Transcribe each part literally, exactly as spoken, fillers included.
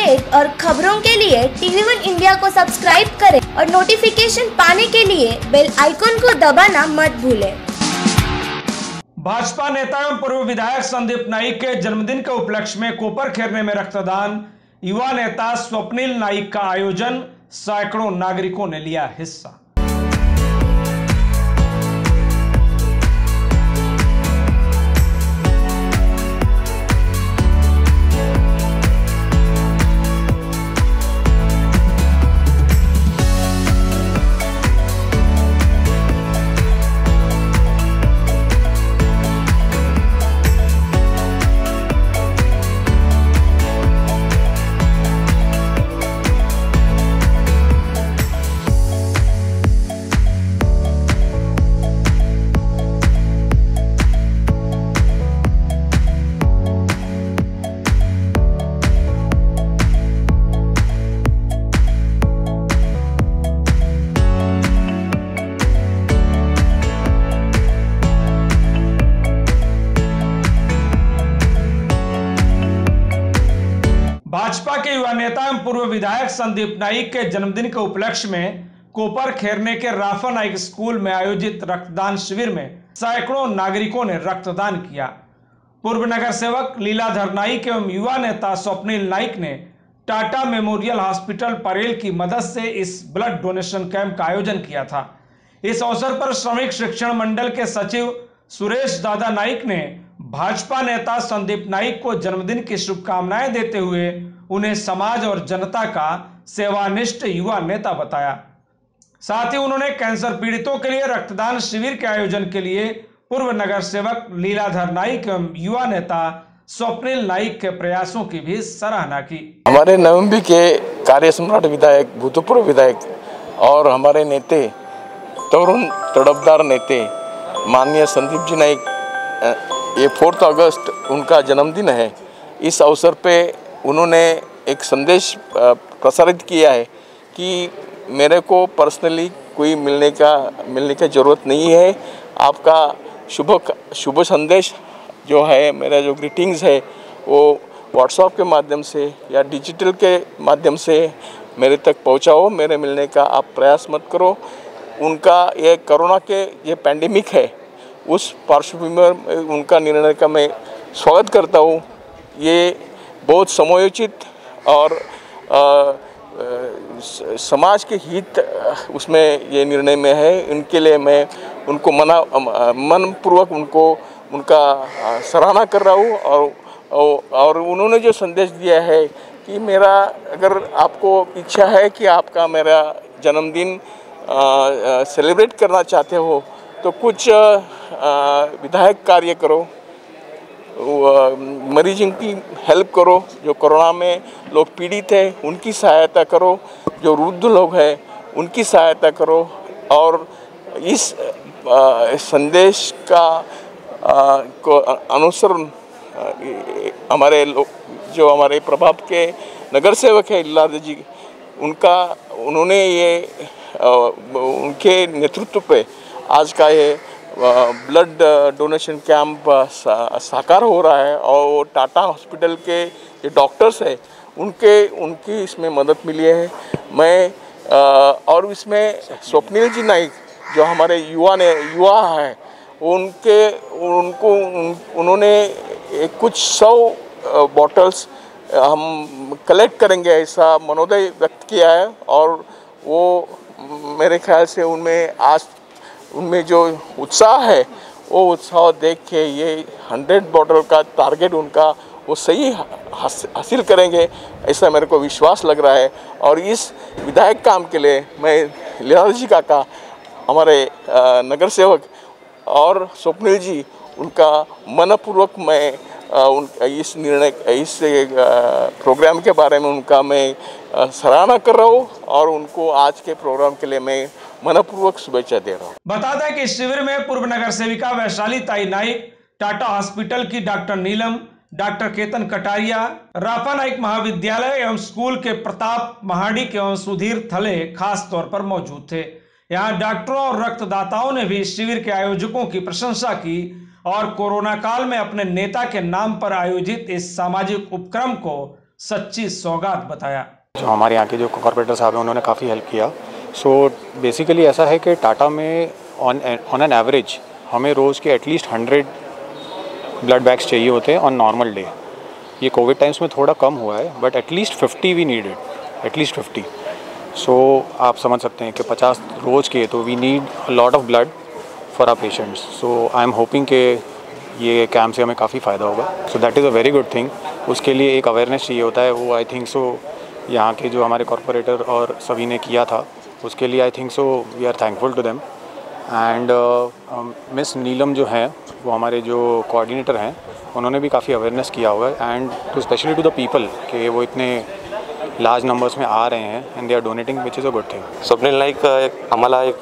Update और खबरों के लिए टीवी वन इंडिया को सब्सक्राइब करें और नोटिफिकेशन पाने के लिए बेल आइकॉन को दबाना मत भूलें। भाजपा नेता एवं पूर्व विधायक संदीप नाइक के जन्मदिन के उपलक्ष्य में कोपर खेरने में रक्तदान, युवा नेता स्वप्निल नाइक का आयोजन, सैकड़ों नागरिकों ने लिया हिस्सा। भाजपा के युवा नेता एवं पूर्व विधायक संदीप नाइक के जन्मदिन के उपलक्ष्य में कोपर खेरने के राफा नाइक स्कूल में आयोजित रक्तदान शिविर में सैकड़ों नागरिकों ने रक्तदान किया। पूर्व नगर सेवक लीलाधर नाइक एवं युवा नेता स्वप्निल नाइक ने टाटा मेमोरियल हॉस्पिटल परेल की मदद से इस ब्लड डोनेशन कैंप का आयोजन किया था। इस अवसर पर श्रमिक शिक्षण मंडल के सचिव सुरेश दादा नाइक ने भाजपा नेता संदीप नाइक को जन्मदिन की शुभकामनाएं देते हुए उन्हें समाज और जनता का सेवानिष्ठ युवा नेता बताया। साथ ही उन्होंने कैंसर पीड़ितों के लिए रक्तदान शिविर के आयोजन के लिए पूर्व नगर सेवक लीलाधर नाइक एवं युवा नेता स्वप्निल नाइक के प्रयासों की भी सराहना की। हमारे नवम्बी के कार्य सम्राट विधायक, भूतपूर्व विधायक और हमारे नेते, तरुण तड़पदार नेते माननीय संदीप जी नाइक, ये फोर्थ अगस्त उनका जन्मदिन है। इस अवसर पे उन्होंने एक संदेश प्रसारित किया है कि मेरे को पर्सनली कोई मिलने का मिलने की ज़रूरत नहीं है। आपका शुभ शुभ संदेश जो है, मेरा जो ग्रीटिंग्स है वो व्हाट्सएप के माध्यम से या डिजिटल के माध्यम से मेरे तक पहुंचाओ। मेरे मिलने का आप प्रयास मत करो। उनका ये कोरोना के ये पैंडेमिक है, उस पार्श्वभूमि में उनका निर्णय का मैं स्वागत करता हूँ। ये बहुत समयोचित और आ, आ, समाज के हित उसमें ये निर्णय में है। इनके लिए मैं उनको मना मनपूर्वक उनको उनका सराहना कर रहा हूँ। और और उन्होंने जो संदेश दिया है कि मेरा अगर आपको इच्छा है कि आपका मेरा जन्मदिन सेलिब्रेट करना चाहते हो तो कुछ विधायक कार्य करो, मरीजों की हेल्प करो, जो कोरोना में लोग पीड़ित है उनकी सहायता करो, जो वृद्ध लोग हैं उनकी सहायता करो। और इस आ, संदेश का आ, को अनुसरण हमारे लोग, जो हमारे प्रभाव के नगर सेवक है लीलाधर जी, उनका उन्होंने ये आ, उनके नेतृत्व पे आज का ये ब्लड डोनेशन कैंप साकार हो रहा है। और वो टाटा हॉस्पिटल के जो डॉक्टर्स हैं उनके उनकी इसमें मदद मिली है। मैं और इसमें स्वप्निल जी नाइक जो हमारे युवा ने युवा हैं उनके उनको उन, उन्होंने कुछ सौ बॉटल्स हम कलेक्ट करेंगे ऐसा मनोदय व्यक्त किया है। और वो मेरे ख्याल से उनमें आज उनमें जो उत्साह है वो उत्साह देख के ये हंड्रेड बॉटल का टारगेट उनका वो सही हासिल करेंगे ऐसा मेरे को विश्वास लग रहा है। और इस विधायक काम के लिए मैं लीलाधर जी काका, हमारे नगर सेवक और स्वप्निल जी, उनका मनपूर्वक मैं उन इस निर्णय इस प्रोग्राम के बारे में उनका मैं सराहना कर रहा हूँ और उनको आज के प्रोग्राम के लिए मैं मनपूर्वक शुभेच्छा दे रहा हूँ। बता दें कि इस शिविर में पूर्व नगर सेविका वैशाली ताई नाइक, टाटा हॉस्पिटल की डॉक्टर नीलम, डॉक्टर केतन कटारिया, राफा नाइक महाविद्यालय एवं स्कूल के प्रताप महाडिक एवं सुधीर थले खास तौर पर मौजूद थे। यहाँ डॉक्टरों और रक्तदाताओं ने भी शिविर के आयोजकों की प्रशंसा की और कोरोना काल में अपने नेता के नाम पर आयोजित इस सामाजिक उपक्रम को सच्ची सौगात बताया। जो हमारे यहाँ के जो कॉर्पोरेटर साहब हैं उन्होंने काफ़ी हेल्प किया। सो बेसिकली ऐसा है कि टाटा में ऑन ऑन एन एवरेज हमें रोज़ के एटलीस्ट हंड्रेड ब्लड बैग्स चाहिए होते हैं ऑन नॉर्मल डे। ये कोविड टाइम्स में थोड़ा कम हुआ है, but at least fifty we needed, at least fifty. So आप समझ सकते हैं कि पचास रोज़ के, तो we need a lot of blood for our patients. So I am hoping कि ये कैम्प से हमें काफ़ी फ़ायदा होगा। So that is a very good thing. उसके लिए एक अवेयरनेस चाहिए होता है, वो आई थिंक सो यहाँ के जो हमारे कॉर्पोरेटर और सभी ने किया था, उसके लिए I think so we are thankful to them. And miss Neelam जो हैं, वो हमारे जो कोऑर्डिनेटर हैं, उन्होंने भी काफ़ी अवेयरनेस किया हुआ है। And to specially to the people कि वो इतने लार्ज नंबर्स में आ रहे हैं and they are donating, which is a good thing. Swapnil Naik एक आम्हाला एक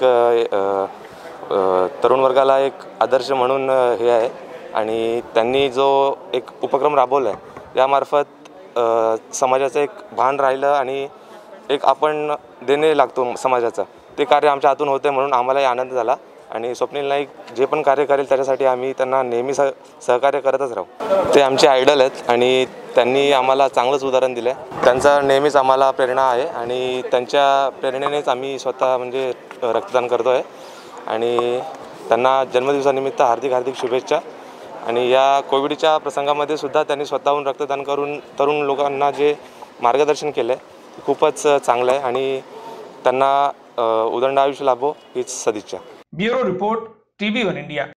तरुण वर्गाला एक आदर्श म्हणून हे आहे आणि त्यांनी जो एक उपक्रम राबवला आहे यामार्फत समाजाचं एक भान राहिलं आणि एक आपण देणे लागतो समाजाचा, ते कार्य आमच्या हातून होते म्हणून आम्हालाही आनंद झाला। आणि स्वप्नील नाईक जे पण कार्य करेल त्याच्यासाठी आम्ही त्यांना नेहमी सह सहकार्य करतच राहू। ते आमचे आयडल आहेत आणि त्यांनी आम्हाला चांगलंच उदाहरण दिलं आहे। त्यांचा नेहमीच आम्हाला प्रेरणा आहे आणि त्यांच्या प्रेरणेनेच आम्ही स्वतः म्हणजे रक्तदान करतो आहे आणि त्यांना जन्मदिवसानिमित्त हार्दिक हार्दिक शुभेच्छा। आणि या कोविडच्या प्रसंगामध्ये सुद्धा त्यांनी स्वतःहून रक्तदान करून तरुण लोकांना जे मार्गदर्शन केलं आहे खूपच चांगलं आहे आणि त्यांना उदंड आयुष्य लाभो हीच सदिच्छा। Bureau report, TV one India.